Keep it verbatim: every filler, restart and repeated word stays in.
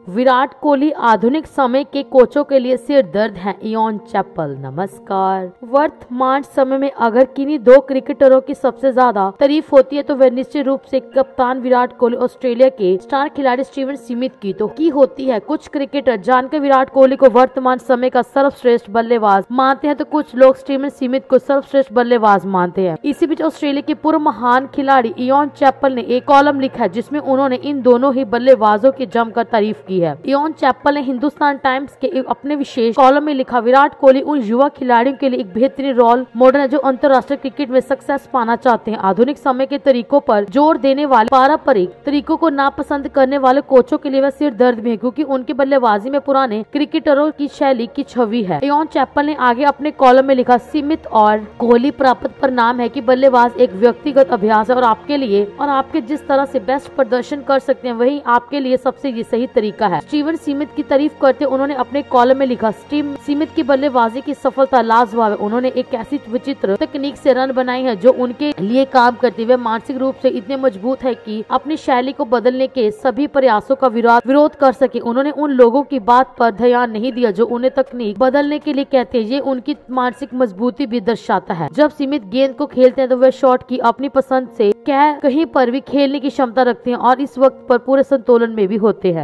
विराट कोहली आधुनिक समय के कोचों के लिए सिर दर्द है, इयान चैपल। नमस्कार। वर्तमान समय में अगर किन्हीं दो क्रिकेटरों की सबसे ज्यादा तारीफ होती है तो वह निश्चित रूप से कप्तान विराट कोहली, ऑस्ट्रेलिया के स्टार खिलाड़ी स्टीवन स्मिथ की तो की होती है। कुछ क्रिकेटर जानकर विराट कोहली को वर्तमान समय का सर्वश्रेष्ठ बल्लेबाज मानते हैं तो कुछ लोग स्टीवन स्मिथ को सर्वश्रेष्ठ बल्लेबाज मानते हैं। इसी बीच ऑस्ट्रेलिया के पूर्व महान खिलाड़ी इयान चैपल ने एक कॉलम लिखा है जिसमें उन्होंने इन दोनों ही बल्लेबाजों की जमकर तारीफ की है। इयान चैपल ने हिंदुस्तान टाइम्स के एक अपने विशेष कॉलम में लिखा, विराट कोहली उन युवा खिलाड़ियों के लिए एक बेहतरीन रोल मॉडल है जो अंतर्राष्ट्रीय क्रिकेट में सक्सेस पाना चाहते हैं। आधुनिक समय के तरीकों पर जोर देने वाले पारंपरिक तरीकों को नापसंद करने वाले कोचों के लिए वह सिर दर्द में है क्योंकि उनकी बल्लेबाजी में पुराने क्रिकेटरों की शैली की छवि है। इयान चैपल ने आगे अपने कॉलम में लिखा, स्मिथ और कोहली प्राप्त परिणाम है कि बल्लेबाज एक व्यक्तिगत अभ्यास है और आपके लिए और आपके जिस तरह से बेस्ट प्रदर्शन कर सकते हैं वही आपके लिए सबसे ये सही तरीका है। स्टीवन स्मिथ की तारीफ करते उन्होंने अपने कॉलम में लिखा, स्टीव स्मिथ की बल्लेबाजी की सफलता लाजवाब है। उन्होंने एक ऐसी विचित्र तकनीक से रन बनाई है जो उनके लिए काम करती है। मानसिक रूप से इतने मजबूत है कि अपनी शैली को बदलने के सभी प्रयासों का विरोध कर सके। उन्होंने उन लोगों की बात पर ध्यान नहीं दिया जो उन्हें तकनीक बदलने के लिए कहते हैं। ये उनकी मानसिक मजबूती भी दर्शाता है। जब स्मिथ गेंद को खेलते हैं तो वे शॉट की अपनी पसंद से कहीं पर भी खेलने की क्षमता रखते हैं और इस वक्त पर पूरे संतुलन में भी होते हैं।